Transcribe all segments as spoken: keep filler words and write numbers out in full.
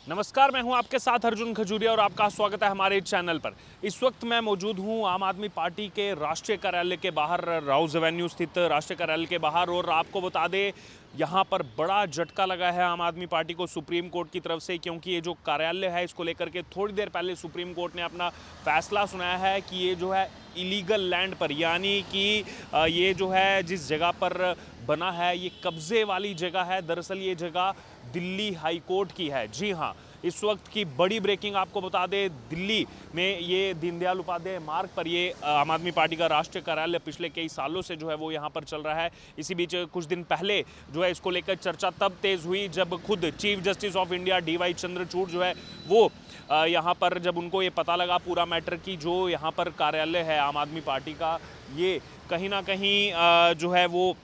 नमस्कार, मैं हूं आपके साथ अर्जुन खजूरिया और आपका स्वागत है हमारे चैनल पर। इस वक्त मैं मौजूद हूं आम आदमी पार्टी के राष्ट्रीय कार्यालय के बाहर, राउज एवेन्यू स्थित राष्ट्रीय कार्यालय के बाहर। और आपको बता दें, यहां पर बड़ा झटका लगा है आम आदमी पार्टी को सुप्रीम कोर्ट की तरफ से, क्योंकि ये जो कार्यालय है इसको लेकर के थोड़ी देर पहले सुप्रीम कोर्ट ने अपना फैसला सुनाया है कि ये जो है इलीगल लैंड पर, यानी कि ये जो है जिस जगह पर बना है ये कब्जे वाली जगह है। दरअसल ये जगह दिल्ली हाई कोर्ट की है। जी हाँ, इस वक्त की बड़ी ब्रेकिंग आपको बता दें, दिल्ली में ये दीनदयाल उपाध्याय मार्ग पर ये आम आदमी पार्टी का राष्ट्रीय कार्यालय पिछले कई सालों से जो है वो यहाँ पर चल रहा है। इसी बीच कुछ दिन पहले जो है इसको लेकर चर्चा तब तेज़ हुई जब खुद chief justice of India D Y Chandrachud जो है वो यहाँ पर, जब उनको ये पता लगा पूरा मैटर की जो यहाँ पर कार्यालय है आम आदमी पार्टी का, ये कहीं ना कहीं जो है वो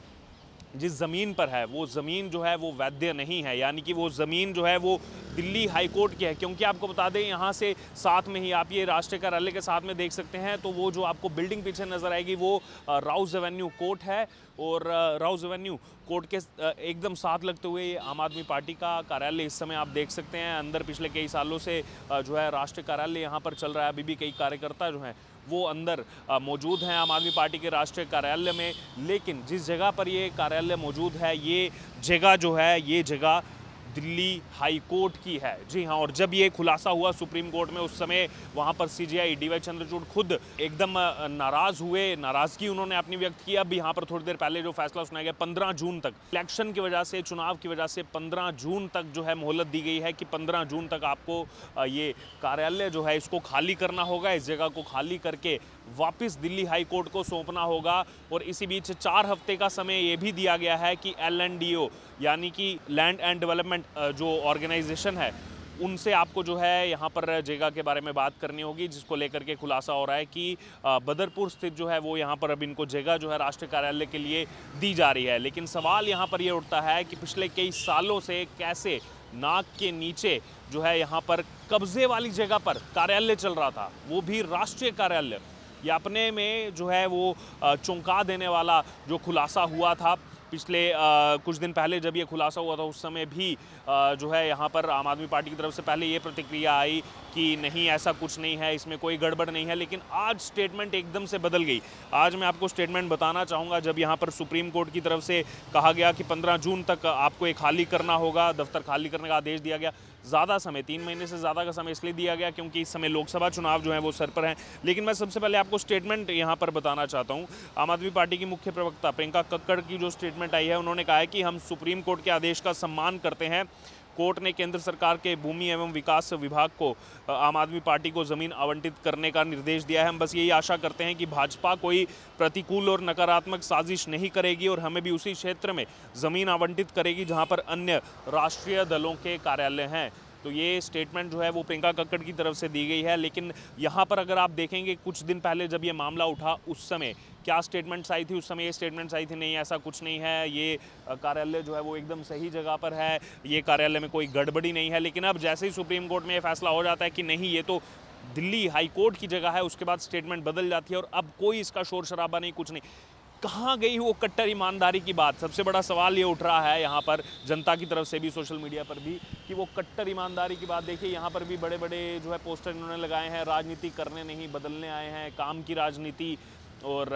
जिस ज़मीन पर है वो ज़मीन जो है वो वैध नहीं है, यानी कि वो ज़मीन जो है वो दिल्ली हाई कोर्ट की है। क्योंकि आपको बता दें, यहाँ से साथ में ही आप ये राष्ट्रीय कार्यालय के साथ में देख सकते हैं, तो वो जो आपको बिल्डिंग पीछे नज़र आएगी वो राउज एवेन्यू कोर्ट है। और राउज एवेन्यू कोर्ट के एकदम साथ लगते हुए आम आदमी पार्टी का कार्यालय इस समय आप देख सकते हैं। अंदर पिछले कई सालों से जो है राष्ट्रीय कार्यालय यहाँ पर चल रहा है। अभी भी कई कार्यकर्ता जो हैं वो अंदर मौजूद हैं आम आदमी पार्टी के राष्ट्रीय कार्यालय में। लेकिन जिस जगह पर ये कार्यालय मौजूद है, ये जगह जो है ये जगह दिल्ली हाई कोर्ट की है। जी हाँ, और जब ये खुलासा हुआ सुप्रीम कोर्ट में, उस समय वहाँ पर सीजेआई डी वाई चंद्रचूड़ खुद एकदम नाराज़ हुए, नाराज़गी उन्होंने अपनी व्यक्त की। अब यहाँ पर थोड़ी देर पहले जो फैसला सुनाया गया, पंद्रह जून तक इलेक्शन की वजह से, चुनाव की वजह से पंद्रह जून तक जो है मोहलत दी गई है कि पंद्रह जून तक आपको ये कार्यालय जो है इसको खाली करना होगा। इस जगह को खाली करके वापस दिल्ली हाई कोर्ट को सौंपना होगा। और इसी बीच चार हफ्ते का समय ये भी दिया गया है कि एल एन डी ओ यानी कि लैंड एंड डेवलपमेंट जो ऑर्गेनाइजेशन है, उनसे आपको जो है यहाँ पर जगह के बारे में बात करनी होगी, जिसको लेकर के खुलासा हो रहा है कि बदरपुर स्थित जो है वो यहाँ पर अब इनको जगह जो है राष्ट्रीय कार्यालय के लिए दी जा रही है। लेकिन सवाल यहाँ पर ये उठता है कि पिछले कई सालों से कैसे नाक के नीचे जो है यहाँ पर कब्जे वाली जगह पर कार्यालय चल रहा था, वो भी राष्ट्रीय कार्यालय। ये अपने में जो है वो चौंका देने वाला जो खुलासा हुआ था पिछले आ, कुछ दिन पहले जब ये खुलासा हुआ था, उस समय भी आ, जो है यहाँ पर आम आदमी पार्टी की तरफ से पहले ये प्रतिक्रिया आई कि नहीं, ऐसा कुछ नहीं है, इसमें कोई गड़बड़ नहीं है। लेकिन आज स्टेटमेंट एकदम से बदल गई। आज मैं आपको स्टेटमेंट बताना चाहूँगा, जब यहाँ पर सुप्रीम कोर्ट की तरफ से कहा गया कि पंद्रह जून तक आपको ये खाली करना होगा, दफ्तर खाली करने का आदेश दिया गया। ज़्यादा समय, तीन महीने से ज़्यादा का समय इसलिए दिया गया क्योंकि इस समय लोकसभा चुनाव जो है वो सर पर हैं। लेकिन मैं सबसे पहले आपको स्टेटमेंट यहाँ पर बताना चाहता हूँ। आम आदमी पार्टी की मुख्य प्रवक्ता प्रियंका कक्कड़ की जो स्टेटमेंट आई है, उन्होंने कहा है कि हम सुप्रीम कोर्ट के आदेश का सम्मान करते हैं। कोर्ट ने केंद्र सरकार के भूमि एवं विकास विभाग को आम आदमी पार्टी को ज़मीन आवंटित करने का निर्देश दिया है। हम बस यही आशा करते हैं कि भाजपा कोई प्रतिकूल और नकारात्मक साजिश नहीं करेगी और हमें भी उसी क्षेत्र में ज़मीन आवंटित करेगी जहां पर अन्य राष्ट्रीय दलों के कार्यालय हैं। तो ये स्टेटमेंट जो है वो प्रियंका कक्कड़ की तरफ से दी गई है। लेकिन यहाँ पर अगर आप देखेंगे, कुछ दिन पहले जब ये मामला उठा, उस समय क्या स्टेटमेंट्स आई थी? उस समय ये स्टेटमेंट्स आई थी, नहीं ऐसा कुछ नहीं है, ये कार्यालय जो है वो एकदम सही जगह पर है, ये कार्यालय में कोई गड़बड़ी नहीं है। लेकिन अब जैसे ही सुप्रीम कोर्ट में ये फैसला हो जाता है कि नहीं, ये तो दिल्ली हाई कोर्ट की जगह है, उसके बाद स्टेटमेंट बदल जाती है और अब कोई इसका शोर शराबा नहीं, कुछ नहीं। कहाँ गई वो कट्टर ईमानदारी की बात? सबसे बड़ा सवाल ये उठ रहा है यहाँ पर जनता की तरफ से भी, सोशल मीडिया पर भी, कि वो कट्टर ईमानदारी की बात। देखिए, यहाँ पर भी बड़े बड़े जो है पोस्टर इन्होंने लगाए हैं, राजनीति करने नहीं बदलने आए हैं, काम की राजनीति, और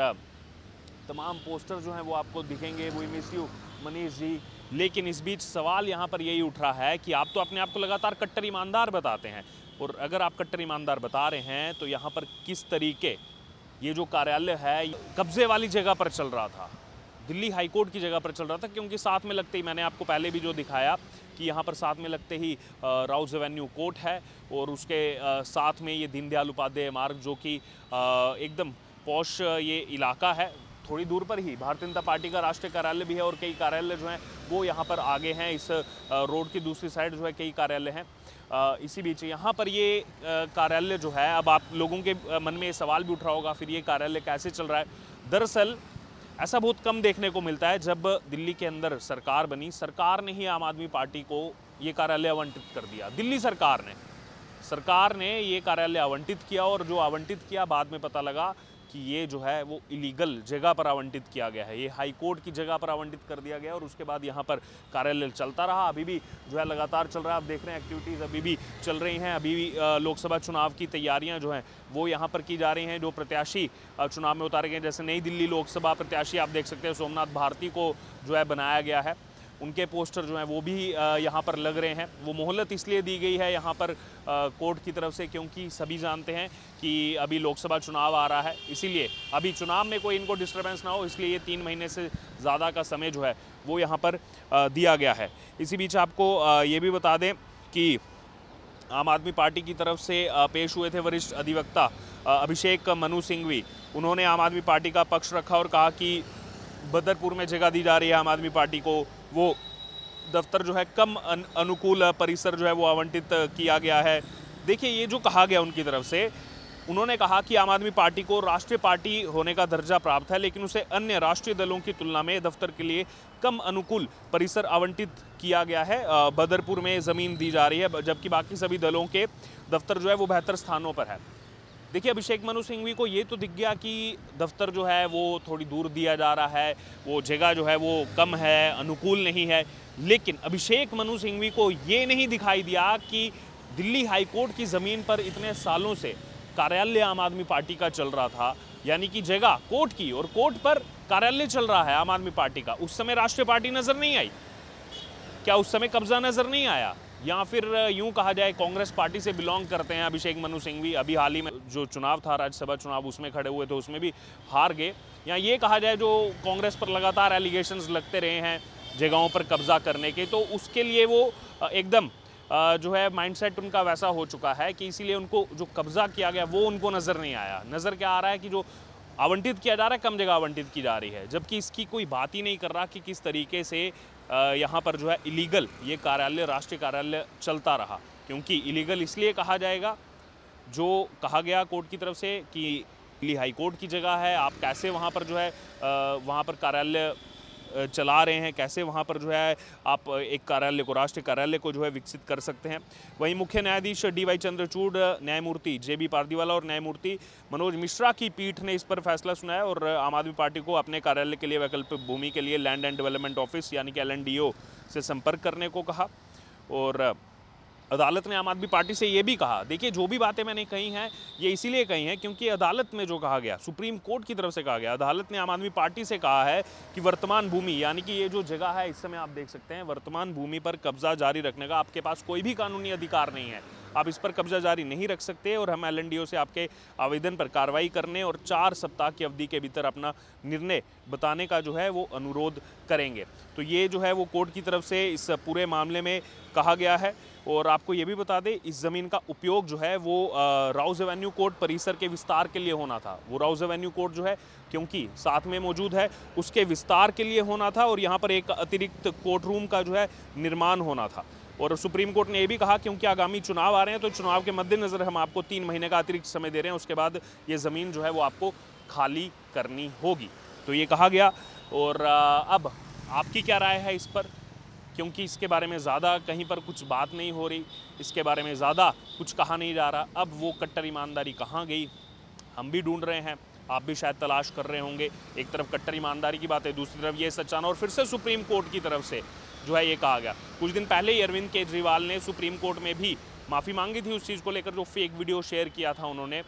तमाम पोस्टर जो हैं वो आपको दिखेंगे, we miss you Manish ji. लेकिन इस बीच सवाल यहाँ पर यही उठ रहा है कि आप तो अपने आप को लगातार कट्टर ईमानदार बताते हैं, और अगर आप कट्टर ईमानदार बता रहे हैं तो यहाँ पर किस तरीके ये जो कार्यालय है कब्जे वाली जगह पर चल रहा था, दिल्ली हाई कोर्ट की जगह पर चल रहा था। क्योंकि साथ में लगते ही, मैंने आपको पहले भी जो दिखाया कि यहाँ पर साथ में लगते ही राउज एवेन्यू कोर्ट है, और उसके साथ में ये दीनदयाल उपाध्याय मार्ग, जो कि एकदम पॉश ये इलाका है। थोड़ी दूर पर ही भारतीय जनता पार्टी का राष्ट्रीय कार्यालय भी है, और कई कार्यालय जो हैं वो यहाँ पर आगे हैं। इस रोड की दूसरी साइड जो है कई कार्यालय हैं। इसी बीच यहाँ पर ये कार्यालय जो है, अब आप लोगों के मन में ये सवाल भी उठ रहा होगा, फिर ये कार्यालय कैसे चल रहा है? दरअसल ऐसा बहुत कम देखने को मिलता है। जब दिल्ली के अंदर सरकार बनी, सरकार ने ही आम आदमी पार्टी को ये कार्यालय आवंटित कर दिया। दिल्ली सरकार ने सरकार ने ये कार्यालय आवंटित किया, और जो आवंटित किया, बाद में पता लगा कि ये जो है वो इलीगल जगह पर आवंटित किया गया है, ये हाई कोर्ट की जगह पर आवंटित कर दिया गया और उसके बाद यहाँ पर कार्यालय चलता रहा। अभी भी जो है लगातार चल रहा है, आप देख रहे हैं एक्टिविटीज़ अभी भी चल रही हैं। अभी भी लोकसभा चुनाव की तैयारियाँ जो हैं वो यहाँ पर की जा रही हैं। जो प्रत्याशी चुनाव में उतारे गए, जैसे नई दिल्ली लोकसभा प्रत्याशी आप देख सकते हैं सोमनाथ भारती को जो है बनाया गया है, उनके पोस्टर जो हैं वो भी यहाँ पर लग रहे हैं। वो मोहलत इसलिए दी गई है यहाँ पर कोर्ट की तरफ से क्योंकि सभी जानते हैं कि अभी लोकसभा चुनाव आ रहा है, इसीलिए अभी चुनाव में कोई इनको डिस्टर्बेंस ना हो, इसलिए ये तीन महीने से ज़्यादा का समय जो है वो यहाँ पर दिया गया है। इसी बीच आपको ये भी बता दें कि आम आदमी पार्टी की तरफ से पेश हुए थे वरिष्ठ अधिवक्ता अभिषेक मनु सिंघवी। उन्होंने आम आदमी पार्टी का पक्ष रखा और कहा कि बदरपुर में जगह दी जा रही है आम आदमी पार्टी को, वो दफ्तर जो है कम अनुकूल परिसर जो है वो आवंटित किया गया है। देखिए ये जो कहा गया उनकी तरफ से, उन्होंने कहा कि आम आदमी पार्टी को राष्ट्रीय पार्टी होने का दर्जा प्राप्त है, लेकिन उसे अन्य राष्ट्रीय दलों की तुलना में दफ्तर के लिए कम अनुकूल परिसर आवंटित किया गया है। बदरपुर में ज़मीन दी जा रही है, जबकि बाकी सभी दलों के दफ्तर जो है वो बेहतर स्थानों पर है। देखिए अभिषेक मनु सिंघवी को ये तो दिख गया कि दफ्तर जो है वो थोड़ी दूर दिया जा रहा है, वो जगह जो है वो कम है, अनुकूल नहीं है, लेकिन अभिषेक मनु सिंघवी को ये नहीं दिखाई दिया कि दिल्ली हाई कोर्ट की ज़मीन पर इतने सालों से कार्यालय आम आदमी पार्टी का चल रहा था, यानी कि जगह कोर्ट की और कोर्ट पर कार्यालय चल रहा है आम आदमी पार्टी का। उस समय राष्ट्रीय पार्टी नज़र नहीं आई क्या? उस समय कब्जा नज़र नहीं आया? या फिर यूं कहा जाए कांग्रेस पार्टी से बिलोंग करते हैं अभिषेक मनु सिंघवी, अभी हाल ही में जो चुनाव था राज्यसभा चुनाव उसमें खड़े हुए थे, उसमें भी हार गए। या ये कहा जाए जो कांग्रेस पर लगातार एलिगेशंस लगते रहे हैं जगहों पर कब्जा करने के, तो उसके लिए वो एकदम जो है माइंडसेट उनका वैसा हो चुका है कि इसीलिए उनको जो कब्जा किया गया वो उनको नज़र नहीं आया। नज़र क्या आ रहा है कि जो आवंटित किया जा रहा है कम जगह आवंटित की जा रही है, जबकि इसकी कोई बात ही नहीं कर रहा कि किस तरीके से यहाँ पर जो है इलीगल ये कार्यालय राष्ट्रीय कार्यालय चलता रहा। क्योंकि इलीगल इसलिए कहा जाएगा, जो कहा गया कोर्ट की तरफ से कि दिल्ली हाई कोर्ट की जगह है, आप कैसे वहाँ पर जो है वहाँ पर कार्यालय चला रहे हैं, कैसे वहाँ पर जो है आप एक कार्यालय को राष्ट्रीय कार्यालय को जो है विकसित कर सकते हैं। वहीं मुख्य न्यायाधीश डी वाई चंद्रचूड़, न्यायमूर्ति जे बी पारदीवाला और न्यायमूर्ति मनोज मिश्रा की पीठ ने इस पर फैसला सुनाया और आम आदमी पार्टी को अपने कार्यालय के लिए वैकल्पिक भूमि के लिए लैंड एंड डेवलपमेंट ऑफिस यानी कि एल एन डी ओ से संपर्क करने को कहा। और अदालत ने आम आदमी पार्टी से ये भी कहा, देखिए जो भी बातें मैंने कही हैं ये इसीलिए कही हैं क्योंकि अदालत में जो कहा गया, सुप्रीम कोर्ट की तरफ से कहा गया, अदालत ने आम आदमी पार्टी से कहा है कि वर्तमान भूमि यानी कि ये जो जगह है इस समय आप देख सकते हैं, वर्तमान भूमि पर कब्जा जारी रखने का आपके पास कोई भी कानूनी अधिकार नहीं है, आप इस पर कब्जा जारी नहीं रख सकते और हम एल एन डी ओ से आपके आवेदन पर कार्रवाई करने और चार सप्ताह की अवधि के भीतर अपना निर्णय बताने का जो है वो अनुरोध करेंगे। तो ये जो है वो कोर्ट की तरफ से इस पूरे मामले में कहा गया है। और आपको ये भी बता दें इस ज़मीन का उपयोग जो है वो राउज एवेन्यू कोर्ट परिसर के विस्तार के लिए होना था। वो राउज एवेन्यू कोर्ट जो है क्योंकि साथ में मौजूद है उसके विस्तार के लिए होना था और यहाँ पर एक अतिरिक्त कोर्ट रूम का जो है निर्माण होना था। और सुप्रीम कोर्ट ने यह भी कहा क्योंकि आगामी चुनाव आ रहे हैं तो चुनाव के मद्देनज़र हम आपको तीन महीने का अतिरिक्त समय दे रहे हैं, उसके बाद ये ज़मीन जो है वो आपको खाली करनी होगी। तो ये कहा गया। और अब आपकी क्या राय है इस पर, क्योंकि इसके बारे में ज़्यादा कहीं पर कुछ बात नहीं हो रही, इसके बारे में ज़्यादा कुछ कहा नहीं जा रहा। अब वो कट्टर ईमानदारी कहाँ गई हम भी ढूंढ रहे हैं, आप भी शायद तलाश कर रहे होंगे। एक तरफ कट्टर ईमानदारी की बात है, दूसरी तरफ ये सच्चाना। और फिर से सुप्रीम कोर्ट की तरफ से जो है ये कहा गया, कुछ दिन पहले ही अरविंद केजरीवाल ने सुप्रीम कोर्ट में भी माफ़ी मांगी थी उस चीज़ को लेकर, जो फेक वीडियो शेयर किया था उन्होंने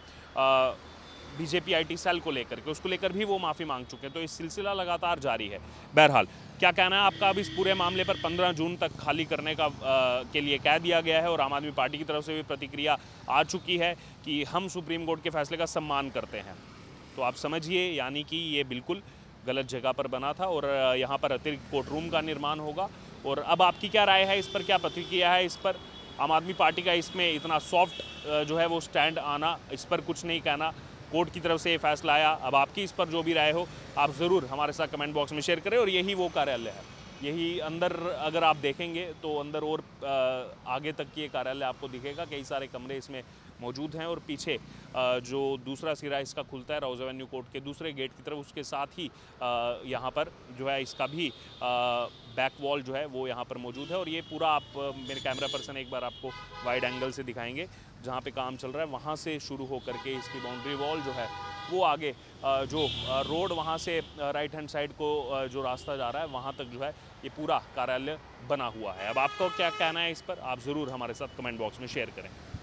बीजेपी आईटी सेल को लेकर के, उसको लेकर भी वो माफ़ी मांग चुके हैं। तो इस सिलसिला लगातार जारी है। बहरहाल क्या कहना है आपका अब इस पूरे मामले पर? पंद्रह जून तक खाली करने का आ, के लिए कह दिया गया है और आम आदमी पार्टी की तरफ से भी प्रतिक्रिया आ चुकी है कि हम सुप्रीम कोर्ट के फैसले का सम्मान करते हैं। तो आप समझिए यानी कि ये बिल्कुल गलत जगह पर बना था और यहाँ पर अतिरिक्त कोर्ट रूम का निर्माण होगा। और अब आपकी क्या राय है इस पर, क्या प्रतिक्रिया है इस पर? आम आदमी पार्टी का इसमें इतना सॉफ्ट जो है वो स्टैंड आना, इस पर कुछ नहीं कहना, कोर्ट की तरफ से ये फैसला आया। अब आपकी इस पर जो भी राय हो आप ज़रूर हमारे साथ कमेंट बॉक्स में शेयर करें। और यही वो कार्यालय है, यही अंदर अगर आप देखेंगे तो अंदर और आगे तक ये कार्यालय आपको दिखेगा, कई सारे कमरे इसमें मौजूद हैं और पीछे अ, जो दूसरा सिरा इसका खुलता है राउज़ एवेन्यू कोर्ट के दूसरे गेट की तरफ, उसके साथ ही अ, यहाँ पर जो है इसका भी बैक वॉल जो है वो यहाँ पर मौजूद है। और ये पूरा आप मेरे कैमरा पर्सन एक बार आपको वाइड एंगल से दिखाएंगे, जहाँ पे काम चल रहा है वहाँ से शुरू होकर के इसकी बाउंड्री वॉल जो है वो आगे जो रोड वहाँ से राइट हैंड साइड को जो रास्ता जा रहा है वहाँ तक जो है ये पूरा कार्यालय बना हुआ है। अब आपको क्या कहना है इस पर, आप ज़रूर हमारे साथ कमेंट बॉक्स में शेयर करें।